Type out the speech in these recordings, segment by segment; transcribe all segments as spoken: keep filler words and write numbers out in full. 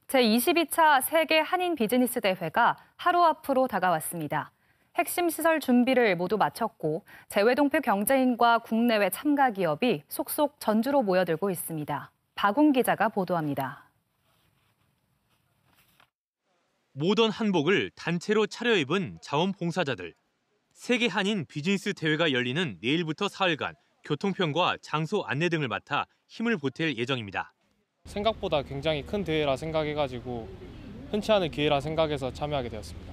제이십이 차 세계 한인 비즈니스 대회가 하루 앞으로 다가왔습니다. 핵심 시설 준비를 모두 마쳤고 재외동포 경제인과 국내외 참가 기업이 속속 전주로 모여들고 있습니다. 박웅 기자가 보도합니다. 모던 한복을 단체로 차려입은 자원봉사자들. 세계 한인 비즈니스 대회가 열리는 내일부터 사흘간 교통편과 장소 안내 등을 맡아 힘을 보탤 예정입니다. 생각보다 굉장히 큰 대회라 생각해가지고 흔치 않은 기회라 생각해서 참여하게 되었습니다.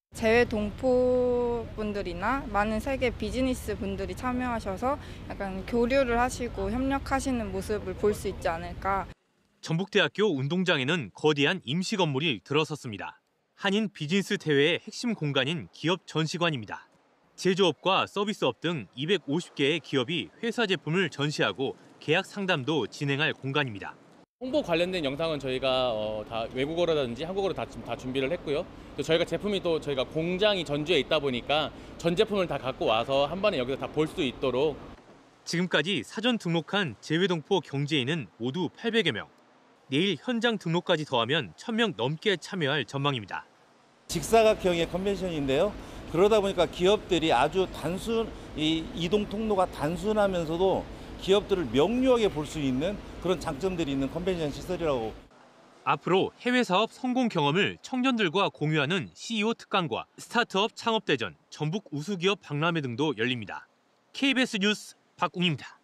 재외동포분들이나 많은 세계 비즈니스 분들이 참여하셔서 약간 교류를 하시고 협력하시는 모습을 볼 수 있지 않을까. 전북대학교 운동장에는 거대한 임시 건물이 들어섰습니다. 한인 비즈니스 대회의 핵심 공간인 기업 전시관입니다. 제조업과 서비스업 등 이백오십 개의 기업이 회사 제품을 전시하고 계약 상담도 진행할 공간입니다. 홍보 관련된 영상은 저희가 어, 다 외국어라든지 한국어로 다, 다 준비를 했고요. 또 저희가 제품이 또 저희가 공장이 전주에 있다 보니까 전 제품을 다 갖고 와서 한 번에 여기서 다 볼 수 있도록. 지금까지 사전 등록한 재외동포 경제인은 모두 팔백여 명. 내일 현장 등록까지 더하면 천 명 넘게 참여할 전망입니다. 직사각형의 컨벤션인데요. 그러다 보니까 기업들이 아주 단순, 이 이동 통로가 단순하면서도 기업들을 명료하게 볼 수 있는 그런 장점들이 있는 컨벤션 시설이라고. 앞으로 해외 사업 성공 경험을 청년들과 공유하는 씨이오 특강과 스타트업 창업대전, 전북 우수기업 박람회 등도 열립니다. 케이비에스 뉴스 박웅입니다.